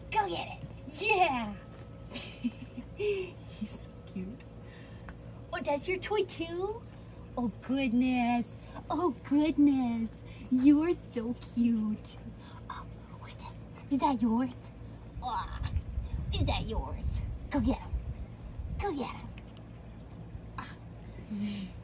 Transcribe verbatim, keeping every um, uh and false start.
Go get it. Yeah. He's so cute. Oh, that's your toy too? Oh, goodness. Oh, goodness. You are so cute. Oh, what's this? Is that yours? Oh, is that yours? Go get him. Go get him. Ah.